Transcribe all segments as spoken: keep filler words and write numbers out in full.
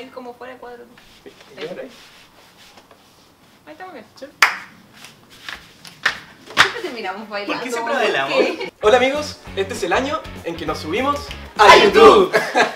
bailáis como fuera de cuadro. Ahí, ahí estamos bien. Sí. Siempre terminamos bailando. ¿Por qué siempre bailamos? ¿Qué? Hola amigos, este es el año en que nos subimos a YouTube.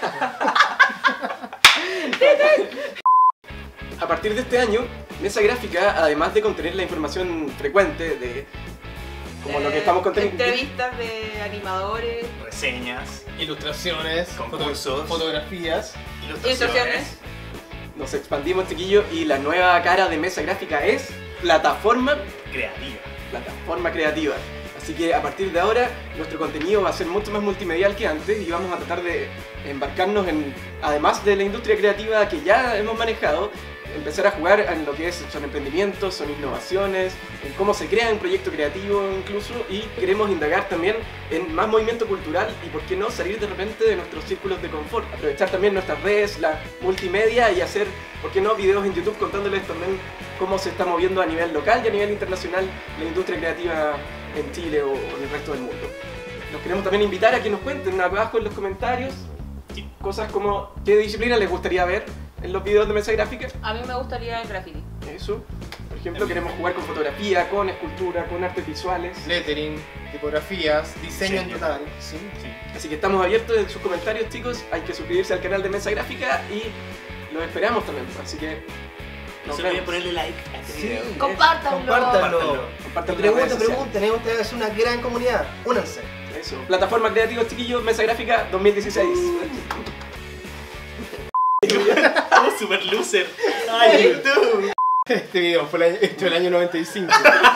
A partir de este año, Mesa Gráfica, además de contener la información frecuente de como lo que estamos conteniendo, entrevistas de animadores, reseñas, ilustraciones, concursos, foto fotografías, ilustraciones, ilustraciones, nos expandimos, chiquillo, y la nueva cara de Mesa Gráfica es plataforma creativa. plataforma creativa. Así que a partir de ahora nuestro contenido va a ser mucho más multimedial que antes y vamos a tratar de embarcarnos en, además de la industria creativa que ya hemos manejado, empezar a jugar en lo que es, son emprendimientos, son innovaciones, en cómo se crea un proyecto creativo incluso, y queremos indagar también en más movimiento cultural y por qué no salir de repente de nuestros círculos de confort, aprovechar también nuestras redes, la multimedia y hacer, por qué no, videos en YouTube contándoles también cómo se está moviendo a nivel local y a nivel internacional la industria creativa en Chile o en el resto del mundo. Los queremos también invitar a que nos cuenten abajo en los comentarios cosas como qué disciplina les gustaría ver en los videos de Mesa Gráfica. A mí me gustaría el graffiti. Eso. Por ejemplo, queremos jugar con fotografía, con escultura, con artes visuales. lettering, tipografías, diseño en total. ¿Sí? Sí. Así que estamos abiertos en sus comentarios, chicos. Hay que suscribirse al canal de Mesa Gráfica y los esperamos también. Así que No nos se olviden vemos. ponerle like a este Sí. video. Compártanlo. Compártanlo. Compartan Y en las redes pregunten, sociales. pregunten, ¿eh? Ustedes es una gran comunidad. Únanse. Eso. Plataforma creativa, chiquillos, Mesa Gráfica dos mil dieciséis. Somos super loser. Ay, YouTube. Este video fue el año, hecho el año noventa y cinco.